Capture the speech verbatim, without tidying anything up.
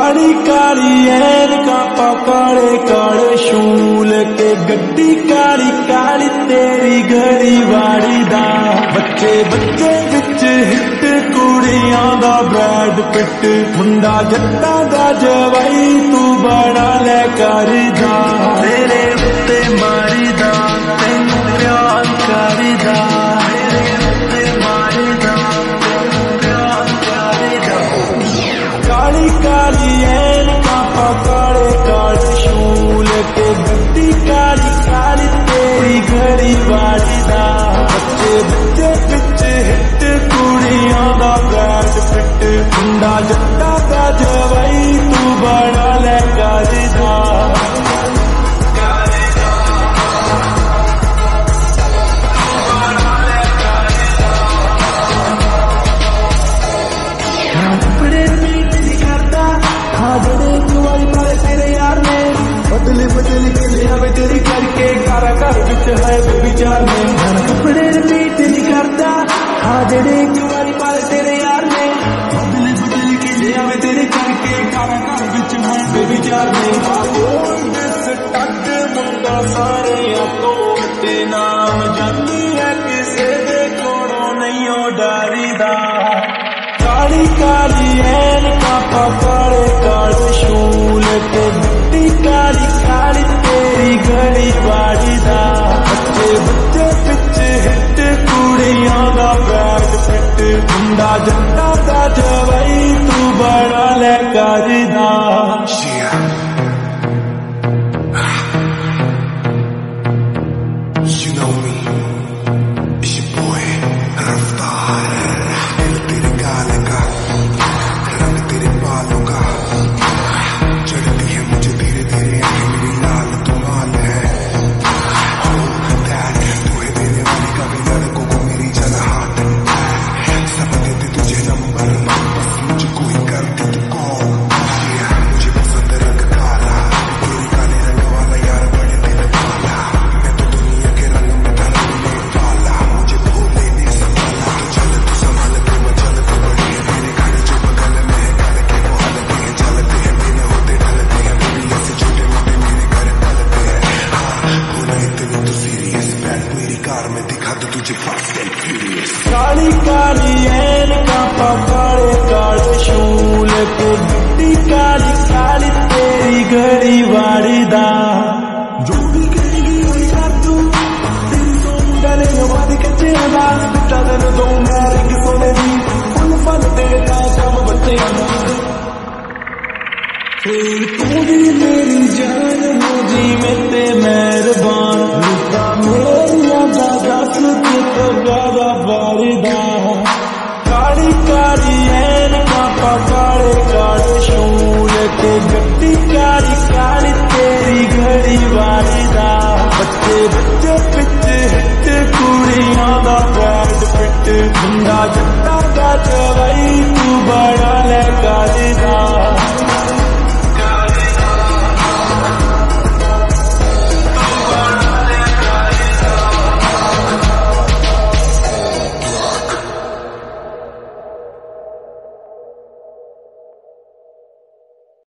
काली काली ऐनका काले काले शूल के गड्डी काली काली तेरी घड़ी वाड़ी दा बच्चे बच्चे विच हिट कुड़ियां दा ब्रैड पिट मुंडा जट्टा दा जवाई तू बड़ा ले कर जा तेरे उत्ते मारी दा तैनू प्यार करी दा तेरे उत्ते मारी दा तैनू प्यार करी दा काली काली ऐनका काले काले शूल के गड्डी काली काली तेरी घड़ी वाड़ी दा बच्चे बच्चे विच हिट कुड़ियां दा ब्रैड पिट मुंडा जट्टा दा जवाई तू बड़ा ले कर जा बदली बदली के लिया वे तेरी करके कारा घर विच है बेविचार में कपड़े रिपीट नहीं करता हाँ जेड़े एक बारी पाले तेरे यार ने बदली बदली के लिया वे तेरी करके कारा घर विच है बेविचार में टक मुंडा सारे आपको ते नाम जाती है किसे दे कोड़ों नहीं हो डरीदा काली काली ऐनका काले काले शूल के गड्डी काली काली तेरी घड़ी वाड़ी दा बच्चे बच्चे पिच हिट कुड़ियां दा ब्रैड पिट मुंडा जट्टा दा जवाई तू बड़ा ले कर दा You know me, it's your boy, Raftaar. दिल तेरे गाल का, रंग तेरे बालों का, चढ़ती है मुझे धीरे धीरे आंखें मेरी लाल तू माल है। Oh dad, तू है देने वाली कभी लड़कों को मेरी जगह हाथ सब देते तुझे नंबर बस मुझको ही करती तू कॉल मुझे पसंद रंग काला तेरे काले रंग वाला यार बड़े दिल वाला मैं तो दुनिया के रंग में ढलने वाला मुझे भूले नहीं संभाला तो चल तू संभाल तू मचल तू बड़ी है मेरे घर जो बगल में है काले के वो हलते हैं चलते हैं बिना होते ढलते हैं बेबी ऐसे छोटे मोटे मेरे घर पलते हैं हाँ होना इतनी तो सीरियस बैठ मेरी कार में दिखा दो तुझे फास्ट एंड फ्यूरियस काली काली ऐनका काले काले शूल के गड्डी काली काली तेरी घड़ी वाड़ी दा जो भी कहेगी वही कर तू तेरी सोन डाले वादी कच्चे आवाज बिटा देने दो मैं रिंग सोने दी फुल फल तेरे का काम बच्चे फिर तू भी मेरी जान